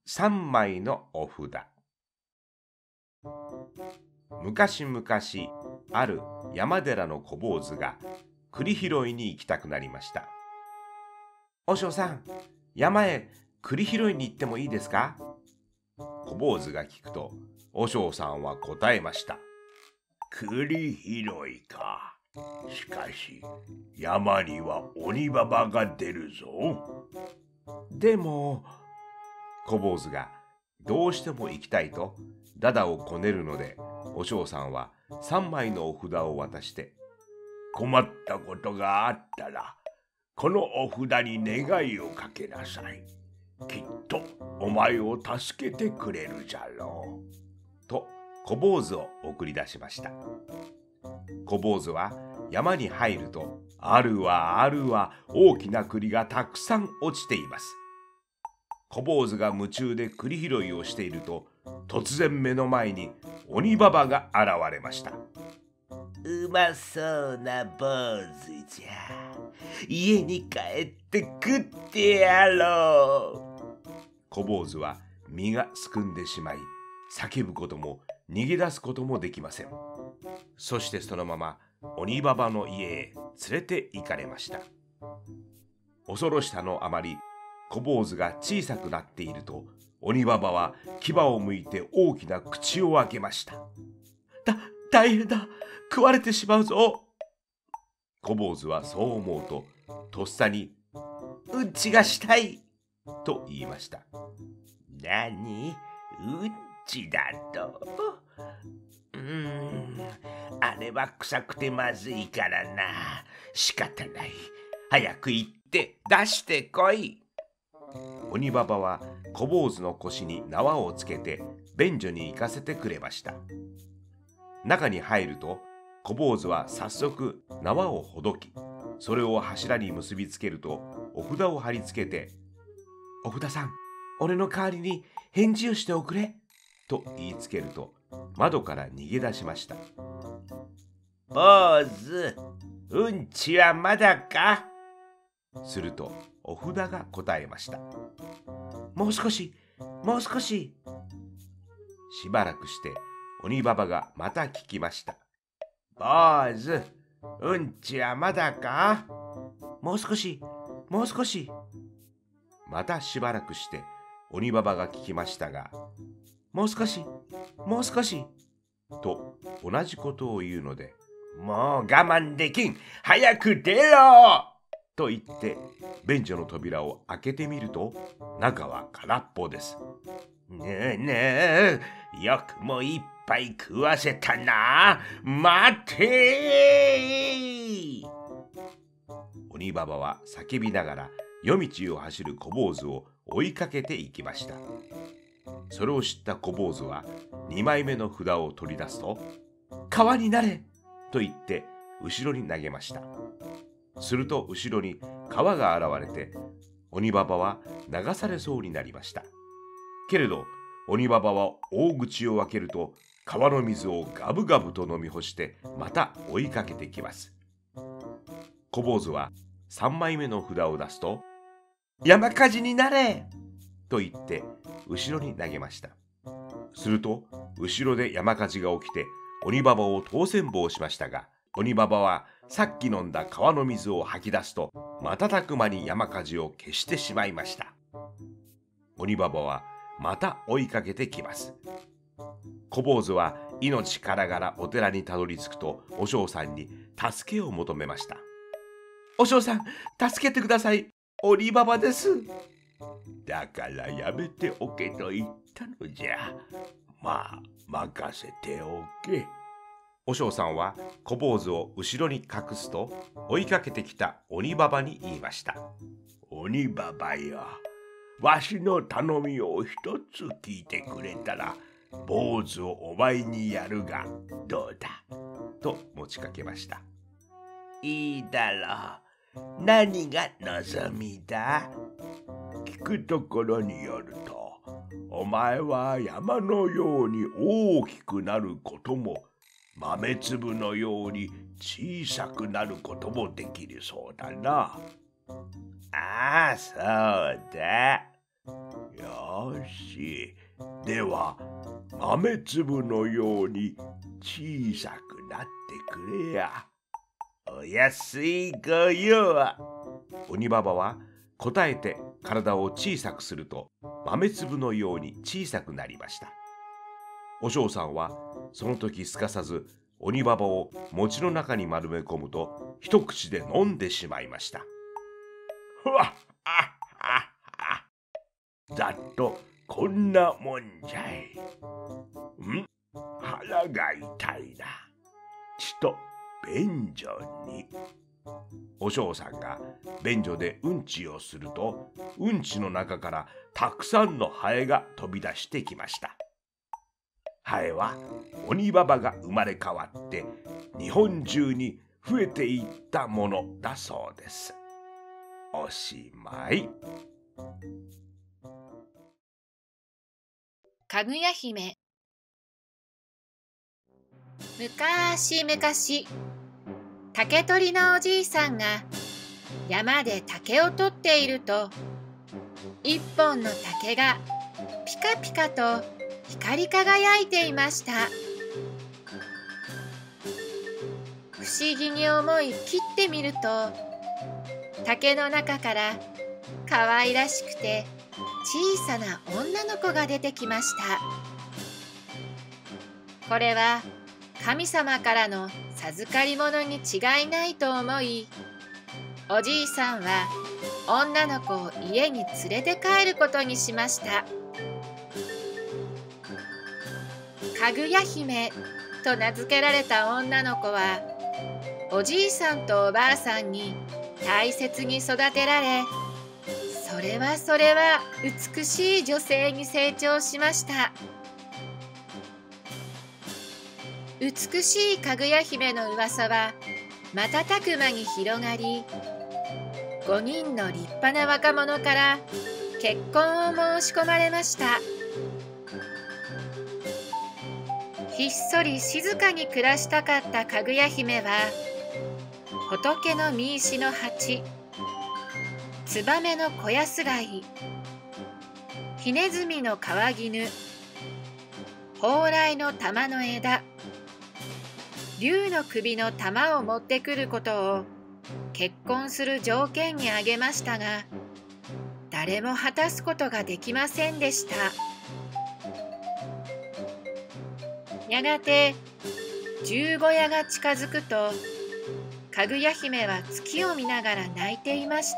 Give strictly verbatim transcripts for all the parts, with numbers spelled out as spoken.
さんまいのお札。昔々ある山寺の小坊主が栗拾いに行きたくなりました。和尚さん、山へ栗拾いに行ってもいいですか？小坊主が聞くと、和尚さんは答えました。 栗拾いか。しかし山には鬼ババが出るぞ。 でも、小坊主がどうしても行きたいとだだをこねるので、和尚さんはさんまいのお札を渡して、 困ったことがあったらこのお札に願いをかけなさい。きっとお前を助けてくれるじゃろう。と小坊主を送り出しました。小坊主は山に入ると、あるわあるわ大きな栗がたくさん落ちています。小坊主が夢中で栗拾いをしていると、突然目の前に鬼ババが現れました。 うまそうな坊主じゃ。家に帰って食ってやろう。 小坊主は身がすくんでしまい、叫ぶことも逃げ出すこともできません。そしてそのまま鬼ババの家へ連れて行かれました。恐ろしさのあまり、小坊主が小さくなっていると、鬼ババは牙をむいて大きな口を開けました。だ、大変だ、食われてしまうぞ。小坊主はそう思うと、とっさに、 うんちがしたいと言いました。 なに、うんちだと？うーん、あれは臭くてまずいからな。仕方ない。早く行って出してこい。 鬼ババは小坊主の腰に縄をつけて便所に行かせてくれました。中に入ると、小坊主は早速縄をほどき、それを柱に結びつけると、お札を貼り付けて、お札さん、俺の代わりに返事をしておくれと言いつけると、窓から逃げ出しました。 坊主、うんちはまだか？ するとお札が答えました。 もう少し、もう少し。 しばらくして鬼ババがまた聞きました。 坊主、うんちはまだか？ もう少し、もう少し。またしばらくして鬼ババが聞きましたが、もう少し、もう少しと同じことを言うので、 もう我慢できん、早く出ろと言って便所の扉を開けてみると、中は空っぽです。 ねえねえ、よくもいっぱい食わせたな。待て。 鬼ババは叫びながら夜道を走る小坊主を追いかけていきました。それを知った小坊主はにまいめの札を取り出すと、川になれと言って後ろに投げました。すると後ろに川が現れて、鬼ババは流されそうになりました。けれど鬼ババは大口を開けると、川の水をガブガブと飲み干してまた追いかけてきます。小坊主はさんまいめの札を出すと、山火事になれと言って後ろに投げました。すると後ろで山火事が起きて、鬼ババを当選棒しましたが、鬼ババはさっき飲んだ川の水を吐き出すと、瞬く間に山火事を消してしまいました。鬼ババはまた追いかけてきます。小坊主は命からがらお寺にたどり着くと、和尚さんに助けを求めました。和尚さん、助けてください。鬼ババです。 だからやめておけと言ったのじゃ。まあ任せておけ。 和尚さんは小坊主を後ろに隠すと、追いかけてきた鬼ババに言いました。 鬼ババよ、わしの頼みを一つ聞いてくれたら、坊主をお前にやるがどうだと持ちかけました。 いいだろう。何が望みだ？ 聞くところによると、お前は山のように大きくなることも、豆粒のように小さくなることもできるそうだな。 ああ、そうだ。 よよし。では豆粒のように小さくなってくれや。 お安いご用。 鬼ババは答えて体を小さくすると豆粒のように小さくなりました。お嬢さんはその時すかさず鬼ババを餅の中に丸め込むと一口で飲んでしまいました。 ふわっあっあっあ。ざっとこんなもんじゃい。ん？腹が痛いな。ちと便所に。 お嬢さんが便所でうんちをすると、うんちの中からたくさんのハエが飛び出してきました。ハエは鬼ババが生まれ変わって日本中に増えていったものだそうです。おしまい。 かぐや姫。むかしむかし、竹取りのおじいさんが山で竹を取っていると、一本の竹がピカピカと光り輝いていました。不思議に思い切ってみると、竹の中から可愛らしくて小さな女の子が出てきました。これは神様からの授かり物に違いないと思い、おじいさんは女の子を家に連れて帰ることにしました。かぐや姫と名付けられた女の子は、おじいさんとおばあさんに大切に育てられ、それはそれは美しい女性に成長しました。美しいかぐや姫の噂は瞬く間に広がり、ごにんの立派な若者から結婚を申し込まれました。ひっそり静かに暮らしたかったかぐや姫は、仏の見石の鉢、ツバメの小安貝、ヒネズミの川絹、蓬莱の玉の枝、竜の首の玉を持ってくることを結婚する条件に挙げましたが、誰も果たすことができませんでした。やがて十五夜が近づくと、かぐや姫は月を見ながら泣いていました。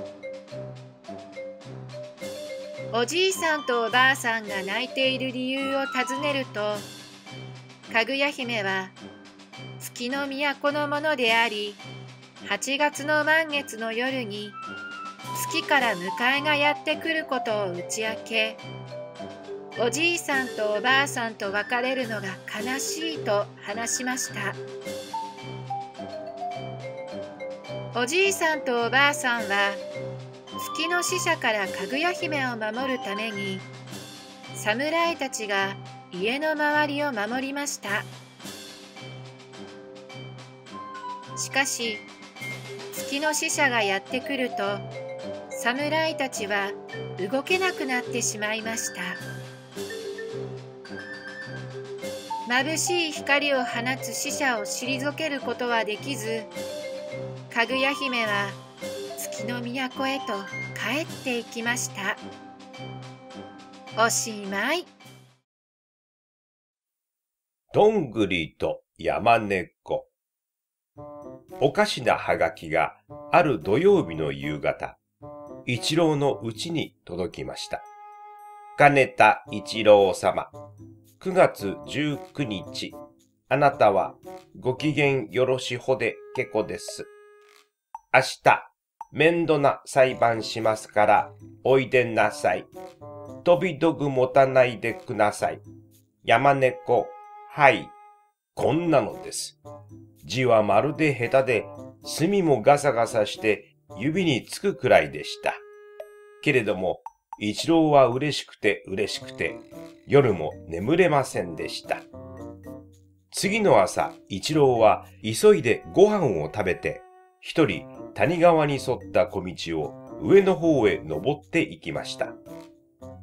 おじいさんとおばあさんが泣いている理由を尋ねると、かぐや姫は月の都のものであり、はちがつの満月の夜に月から迎えがやってくることを打ち明け、おじいさんとおばあさんと別れるのが悲しいと話しました。おじいさんとおばあさんは月の使者からかぐや姫を守るために、侍たちが家の周りを守りました。しかし月の使者がやってくると、侍たちは動けなくなってしまいました。眩しい光を放つ使者を退けることはできず、かぐや姫は月の都へと帰っていきました。おしまい。 どんぐりと山猫。おかしなはがきがある土曜日の夕方、一郎のうちに届きました。金田一郎様、くがつじゅうくにち、あなたはご機嫌よろしほでけこです。明日、面倒な裁判しますから、おいでなさい。飛び道具持たないでください。山猫、はい。こんなのです。字はまるで下手で、墨もガサガサして指につくくらいでした。けれども、一郎は嬉しくて嬉しくて、夜も眠れませんでした。次の朝、一郎は急いでご飯を食べて、一人谷川に沿った小道を上の方へ登って行きました。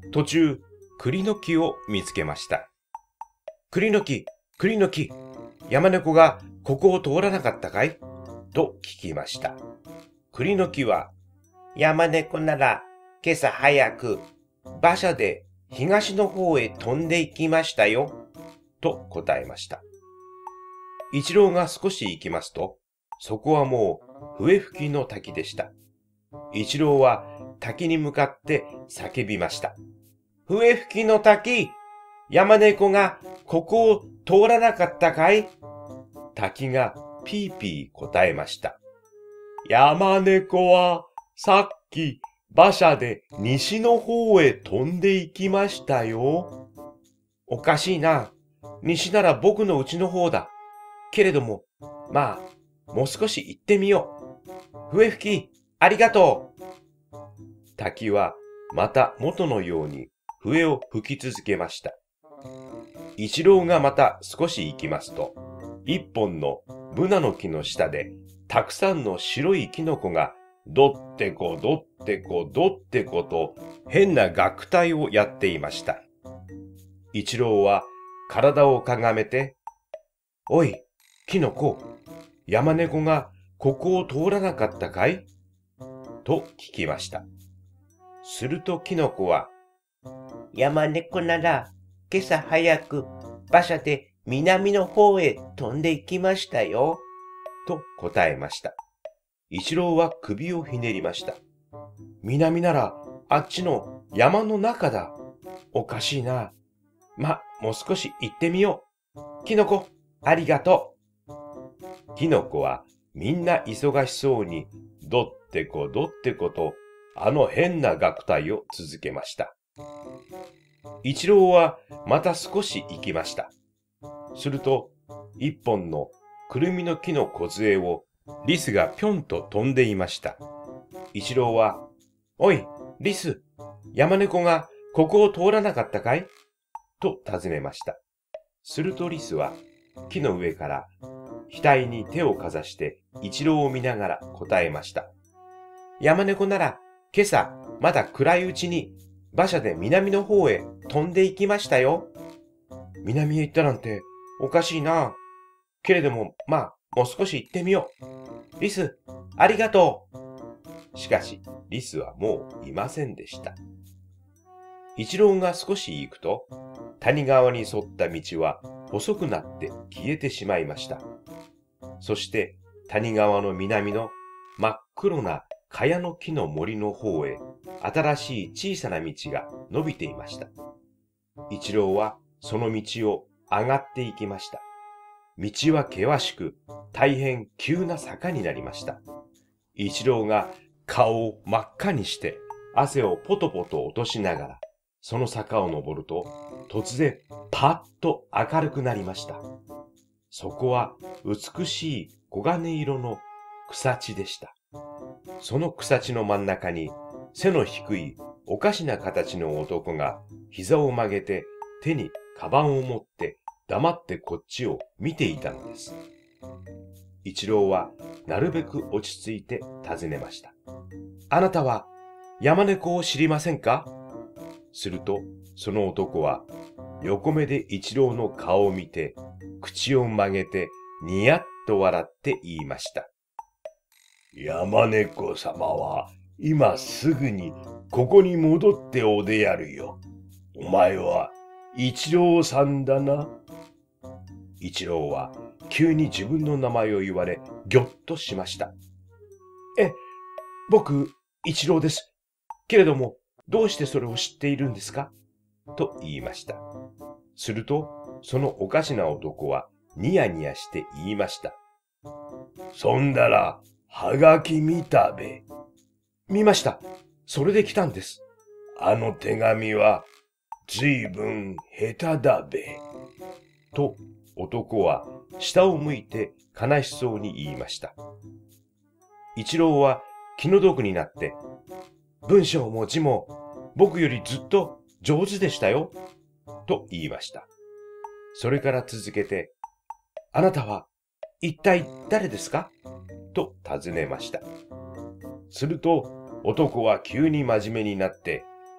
途中、栗の木を見つけました。栗の木、栗の木、山猫がここを通らなかったかいと聞きました。栗の木は、山猫なら今朝早く馬車で東の方へ飛んで行きましたよ、と答えました。一郎が少し行きますと、そこはもう笛吹きの滝でした。一郎は滝に向かって叫びました。笛吹きの滝、山猫がここを通らなかったかい？滝がピーピー答えました。山猫はさっき馬車で西の方へ飛んで行きましたよ。おかしいな。西なら僕の家の方だ。けれども、まあ、もう少し行ってみよう。笛吹き、ありがとう。滝はまた元のように笛を吹き続けました。一郎がまた少し行きますと、一本のブナの木の下でたくさんの白いキノコがどってこどってこどってこと変な楽隊をやっていました。一郎は体をかがめて、おい、キノコ、山猫がここを通らなかったかい？と聞きました。するとキノコは、山猫なら今朝早く馬車で南の方へ飛んで行きましたよ、と答えました。一郎は首をひねりました。南ならあっちの山の中だ。おかしいな。ま、もう少し行ってみよう。キノコ、ありがとう。キノコはみんな忙しそうにどってこどってことあの変な楽隊を続けました。一郎はまた少し行きました。すると一本のくるみの木の梢をリスがぴょんと飛んでいました。一郎は、おい、リス、山猫がここを通らなかったかい？と尋ねました。するとリスは木の上から額に手をかざして一郎を見ながら答えました。山猫なら今朝まだ暗いうちに馬車で南の方へ飛んで行きましたよ。南へ行ったなんておかしいな。けれども、まあ、もう少し行ってみよう。リス、ありがとう。しかし、リスはもういませんでした。一郎が少し行くと、谷川に沿った道は細くなって消えてしまいました。そして、谷川の南の真っ黒な茅の木の森の方へ、新しい小さな道が伸びていました。一郎はその道を上がっていきました。道は険しく、大変急な坂になりました。一郎が顔を真っ赤にして、汗をポトポト落としながら、その坂を登ると、突然パッと明るくなりました。そこは美しい黄金色の草地でした。その草地の真ん中に、背の低いおかしな形の男が膝を曲げて手にカバンを持って黙ってこっちを見ていたのです。一郎はなるべく落ち着いて尋ねました。あなたは山猫を知りませんか？するとその男は横目で一郎の顔を見て口を曲げてニヤッと笑って言いました。 山猫様は今すぐにここに戻っておでやるよ。お前は一郎さんだな。一郎は急に自分の名前を言われぎょっとしました。え、僕一郎です。けれどもどうしてそれを知っているんですか？と言いました。するとそのおかしな男はニヤニヤして言いました。そんだらはがき見たべ。 見ました。それで来たんです。 あの手紙はずいぶん下手だべ。 と男は下を向いて悲しそうに言いました。一郎は気の毒になって、文章も字も僕よりずっと上手でしたよ、と言いました。それから続けて、あなたは一体誰ですか？と尋ねました。すると男は急に真面目になって、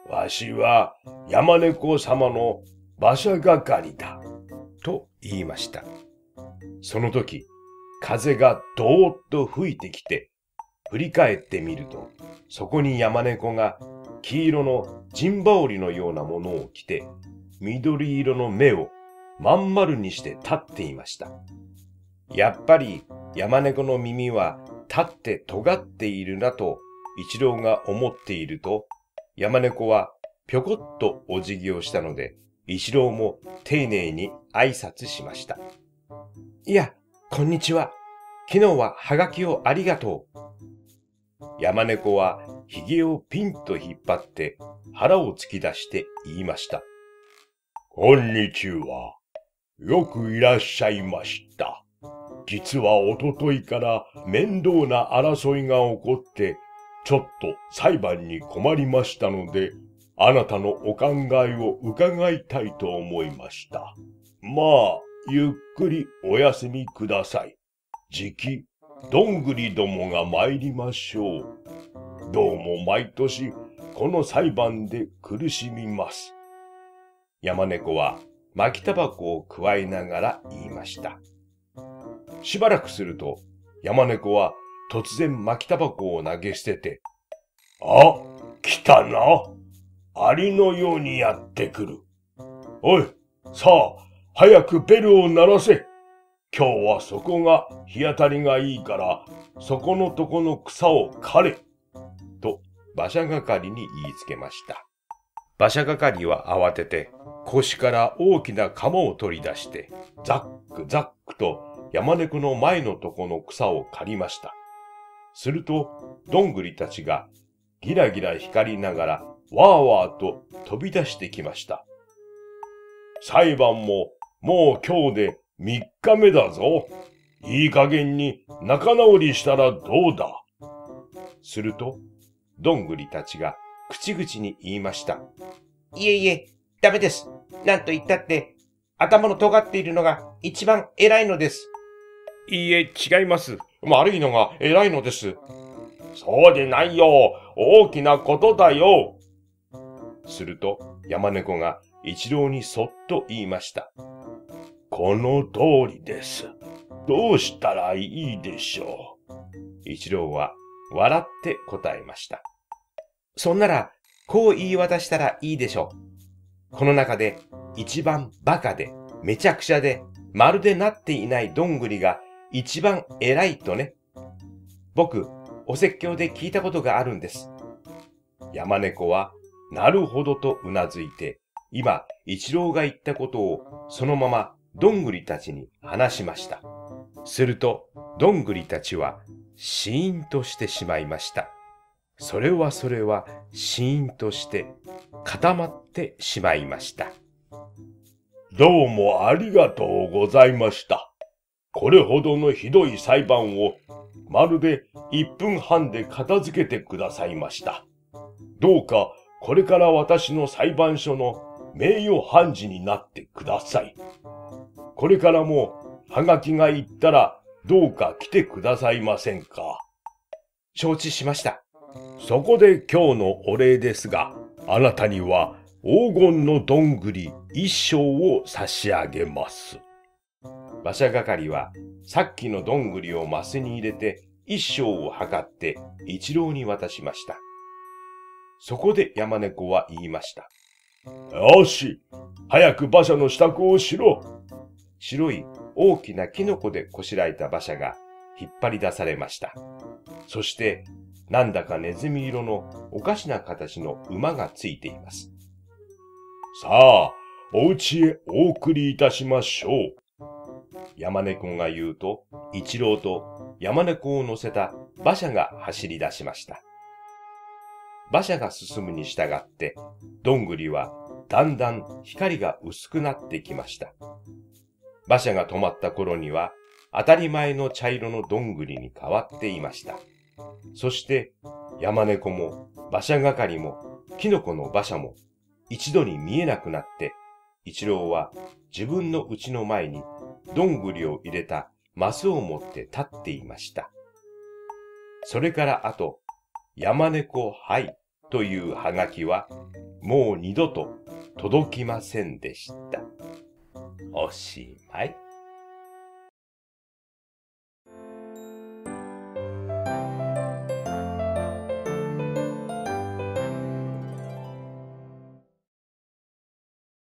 わしは山猫様の馬車係だ。 と言いました。その時、風がどーっと吹いてきて、振り返ってみると、そこに山猫が黄色の陣羽織のようなものを着て、緑色の目をまん丸にして立っていました。やっぱり山猫の耳は立って尖っているなと一郎が思っていると、山猫はぴょこっとお辞儀をしたので、一郎も丁寧に挨拶しました。いや、こんにちは。昨日ははがきをありがとう。山猫はひげをピンと引っ張って腹を突き出して言いました。 こんにちは。よくいらっしゃいました。実はおとといから面倒な争いが起こって、ちょっと裁判に困りましたので、あなたのお考えを伺いたいと思いました。まあ、ゆっくりお休みください。じき、どんぐりどもが参りましょう。どうも毎年、この裁判で苦しみます。 山猫は巻きタバコをくわえながら言いました。しばらくすると、山猫は突然巻きタバコを投げ捨てて、 あ、来たな。アリのようにやってくる。おい、さあ、早くベルを鳴らせ。今日はそこが日当たりがいいから、そこのとこの草を刈れ。 と、馬車係に言いつけました。馬車係は慌てて、腰から大きな鎌を取り出して、ザックザックと山猫の前のとこの草を刈りました。すると、どんぐりたちがギラギラ光りながら、わーわーと飛び出してきました。 裁判ももう今日で三日目だぞ。いい加減に仲直りしたらどうだ。 すると、どんぐりたちが口々に言いました。 いえいえ、ダメです。なんと言ったって、頭の尖っているのが一番偉いのです。 いいえ、違います。悪いのが偉いのです。 そうでないよ。大きなことだよ。 すると、山猫が一郎にそっと言いました。 この通りです。どうしたらいいでしょう。一郎は笑って答えました。そんなら、こう言い渡したらいいでしょう。この中で一番バカで、めちゃくちゃで、まるでなっていないどんぐりが一番偉いとね。僕、お説教で聞いたことがあるんです。山猫は、なるほどとうなずいて、今、一郎が言ったことをそのままどんぐりたちに話しました。すると、どんぐりたちはシーンとしてしまいました。それはそれはシーンとして固まってしまいました。 どうもありがとうございました。これほどのひどい裁判をまるでいっぷんはんで片付けてくださいました。どうかこれから私の裁判所の名誉判事になってください。これからもはがきが行ったらどうか来てくださいませんか。 承知しました。 そこで今日のお礼ですが、あなたには黄金のどんぐり一升を差し上げます。 馬車係はさっきのどんぐりをマスに入れて一升を測って一郎に渡しました。そこで山猫は言いました。 よし、早く馬車の支度をしろ。 白い大きなキノコでこしらえた馬車が引っ張り出されました。そして、なんだかネズミ色のおかしな形の馬がついています。 さあ、お家へお送りいたしましょう。 山猫が言うと、一郎と山猫を乗せた馬車が走り出しました。馬車が進むに従って、どんぐりはだんだん光が薄くなってきました。馬車が止まった頃には、当たり前の茶色のどんぐりに変わっていました。そして、山猫も馬車係もキノコの馬車も一度に見えなくなって、一郎は自分の家の前にどんぐりを入れたマスを持って立っていました。それからあと、山猫はい、 というはがきはもう二度と届きませんでした。おしまい。